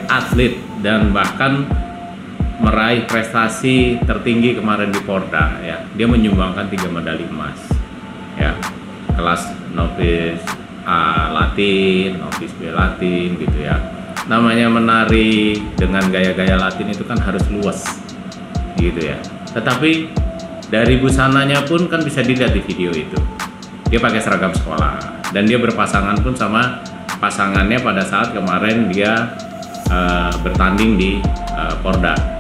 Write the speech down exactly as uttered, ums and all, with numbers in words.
atlet dan bahkan meraih prestasi tertinggi kemarin di Porda ya. Dia menyumbangkan tiga medali emas ya, kelas novice A Latin, novice B Latin gitu ya. Namanya menari dengan gaya-gaya Latin itu kan harus luas gitu ya. Tetapi dari busananya pun kan bisa dilihat di video itu, dia pakai seragam sekolah dan dia berpasangan pun sama pasangannya pada saat kemarin dia uh, bertanding di uh, Porda.